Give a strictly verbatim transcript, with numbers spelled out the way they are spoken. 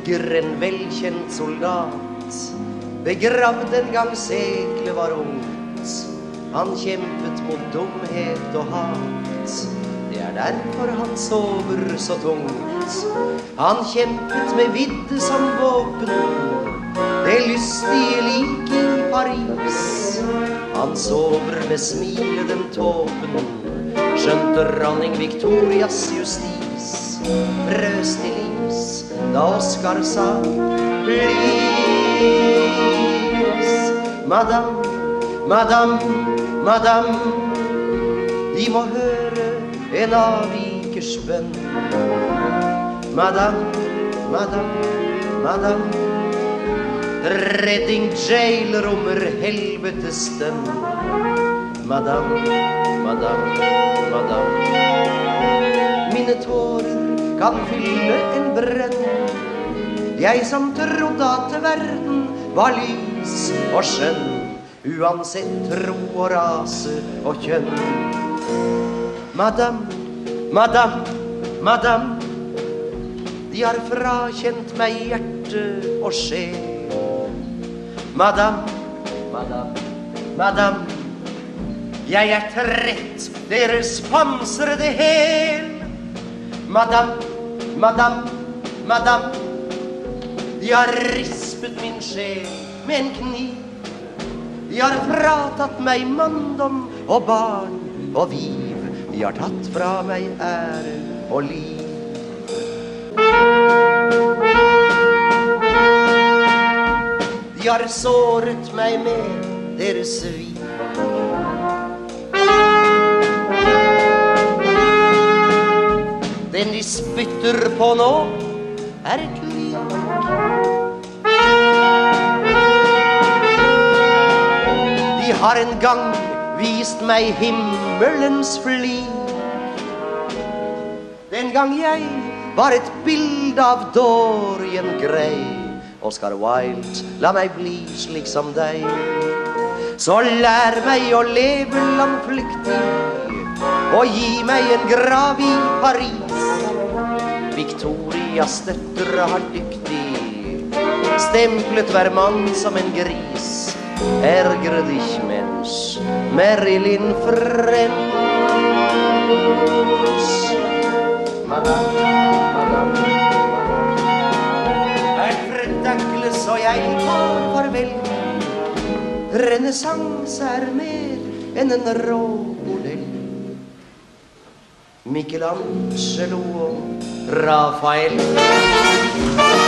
ligger en velkjent soldat, begravd en gang seklet var ungt. Han kjempet mot dumhet og hat, det er derfor han sover så tungt. Han kjempet med vidde som våpen, det lystige lik i Paris. Han sover med smileden tåpen, skjønte dronning Victorias justis frøs til livs da Oscar sa please. Madame, madame, madame, De må høre en avvikers bønn. Madame, madame, madame, redding jailrommer helvetes dønn. Madame, madame, madame, mine tårer kan fylle en brønn. Jeg som trodde at verden var lys og skjønn, uansett tro og rase og kjønn. Madame, madame, madame, de har frakjent meg hjerte og sjel. Madame, madame, madame, jeg er trett deres pansrede hæl. Madame, madame, madame, de har rispet min sjel med en kniv. De har fratatt meg manndom og barn og viv. De har tatt fra meg ære og liv. De har såret meg med deres svik. Den de spytter på nå er et lik. De har en gang vist meg himmelens flik. Den gang jeg var et bild av Dorian Gray. Oscar Wilde, la meg bli slik som deg. Så lær meg å leve landflyktig og gi meg en grav i Paris. Victorias døtre har dyktig stemplet hver mann som en gris. Ärgre dich, Mensch, Marilyn Frens. Madame, madame, er predakles og jeg tar farvel. Renaissance er mer enn en rå modell. Michelangelo og Raphael.